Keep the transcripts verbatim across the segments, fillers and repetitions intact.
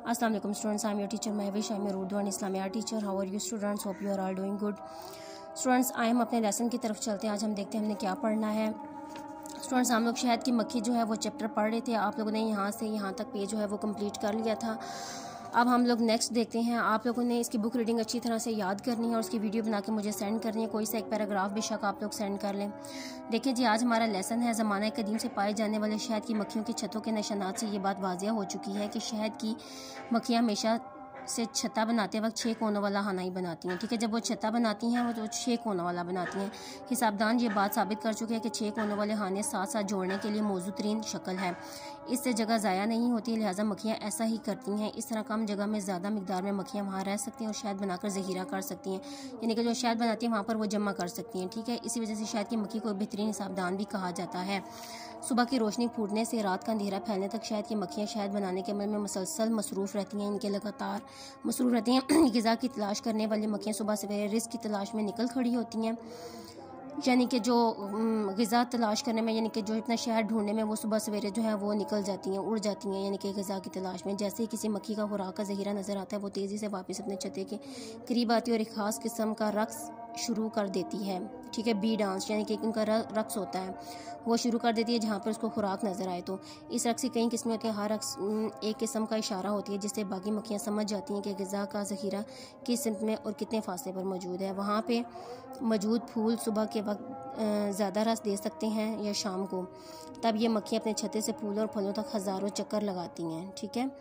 Assalamu alaikum students, I am your teacher Mahwish. I am your Urdu and Islamic teacher. How are you students? Hope you are all doing good. Students, आए हम अपने lesson की तरफ चलते हैं। आज हम देखते हैं हमने क्या पढ़ना है। स्टूडेंट्स, हम लोग शहद की मक्खी जो है वो चैप्टर पढ़ रहे थे। आप लोगों ने यहाँ से यहाँ तक पेज जो है वो कंप्लीट कर लिया था। अब हम लोग नेक्स्ट देखते हैं। आप लोगों ने इसकी बुक रीडिंग अच्छी तरह से याद करनी है और उसकी वीडियो बना के मुझे सेंड करनी है। कोई सा एक पैराग्राफ बेशक आप लोग सेंड कर लें। देखिए जी, आज हमारा लेसन है ज़माना कदीम से पाए जाने वाले शहद की मक्खियों की छतों के निशानात से ये बात वाजिया हो चुकी है कि शहद की मक्खियाँ हमेशा से छत्ता बनाते वक्त छः कोनों वाला खाना ही बनाती हैं। ठीक है, जब वो छत्ता बनाती हैं वो तो छः कोनों वाला बनाती हैं। हिसाबदान ये बात साबित कर चुके हैं कि छः कोनों वाले खाने साथ साथ जोड़ने के लिए मौजूद तरीन शक्ल है। इससे जगह ज़ाया नहीं होती, लिहाजा मक्खियाँ ऐसा ही करती हैं। इस तरह कम जगह में ज़्यादा मकदार में मक्खियाँ वहाँ रह सकती हैं और शहद बनाकर ज़हीरा कर सकती हैं, यानी कि जो शहद बनाती हैं वहाँ पर वो जमा कर सकती हैं। ठीक है, इसी वजह से शहद की मक्खी को बेहतरीन हिसाबदान भी कहा जाता है। सुबह की रोशनी फूटने से रात का अंधेरा फैलने तक शहद की मक्खियाँ शहद बनाने के अमल में मुसलसल मसरूफ़ रहती हैं। इनके लगातार मसरूफ़ रहती हैं। ग़िज़ा की तलाश करने वाली मक्खियाँ सुबह सवेरे रिज़्क़ की तलाश में निकल खड़ी होती हैं, यानी कि जो ग़िज़ा तलाश करने में, यानी कि जो इतना शहद ढूंढने में वो सुबह सवेरे जो है वो निकल जाती हैं, उड़ जाती हैं, यानी कि ग़िज़ा की तलाश में। जैसे ही किसी मक्खी का खुराक का ज़हीरा नज़र आता है वो तेज़ी से वापस अपने छत्ते के करीब आती है और एक ख़ास किस्म का रक़्स शुरू कर देती है। ठीक है, बी डांस, यानी कि उनका रक़्स होता है वो शुरू कर देती है जहाँ पर उसको खुराक नज़र आए। तो इस रक़्स की कई किस्में होती हैं। हर रक़्स एक किस्म का इशारा होती है जिससे बाकी मक्खियाँ समझ जाती हैं कि ग़िज़ा का ज़ख़ीरा किस सिमत में और कितने फासले पर मौजूद है। वहाँ पे मौजूद फूल सुबह के वक्त ज़्यादा रस दे सकते हैं या शाम को। तब ये मक्खियाँ अपने छत्ते से फूलों और फलों तक हज़ारों चक्कर लगाती हैं। ठीक है,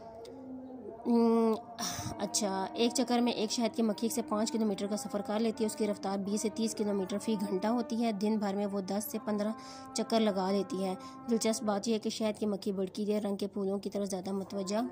अच्छा, एक चक्कर में एक शहद की मक्खी से पाँच किलोमीटर का सफ़र कर लेती है। उसकी रफ्तार बीस से तीस किलोमीटर फ़ी घंटा होती है। दिन भर में वो दस से पंद्रह चक्कर लगा लेती है। दिलचस्प बात यह है कि शहद की मक्खी बड़कीले रंग के फूलों की तरफ ज़्यादा मुतवज्जा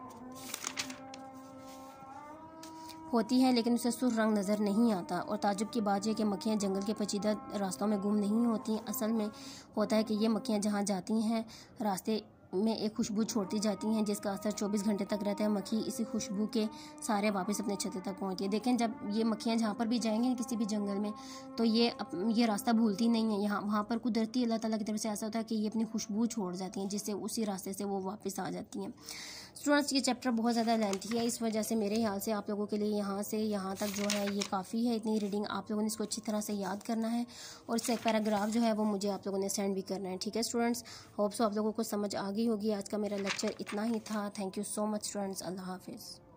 होती है, लेकिन उसे सुर्ख रंग नज़र नहीं आता। और ताज्जुब की बात यह कि मक्खियाँ जंगल के पेचीदा रास्तों में गुम नहीं होती। असल में होता है कि ये मक्खियाँ जहाँ जाती हैं रास्ते में एक खुशबू छोड़ती जाती हैं जिसका असर चौबीस घंटे तक रहता है। मक्खी इसी खुशबू के सारे वापस अपने छत्ते तक पहुंचती है। देखें, जब ये मक्खियाँ जहाँ पर भी जाएंगी किसी भी जंगल में तो ये ये रास्ता भूलती नहीं है। यहाँ वहाँ पर कुदरती अल्लाह ताला की तरफ से ऐसा होता है कि ये अपनी खुशबू छोड़ जाती हैं जिससे उसी रास्ते से वो वापस आ जाती हैं। स्टूडेंट्स, ये चैप्टर बहुत ज़्यादा लेंथी है, इस वजह से मेरे ख्याल से आप लोगों के लिए यहाँ से यहाँ तक जो है ये काफ़ी है। इतनी रीडिंग आप लोगों ने इसको अच्छी तरह से याद करना है और इससे एक पैराग्राफ जो है वो मुझे आप लोगों ने सेंड भी करना है। ठीक है स्टूडेंट्स, होप सो आप लोगों को समझ आ गई होगी। आज का मेरा लेक्चर इतना ही था। Thank you so much students, अल्लाह हाफिज़।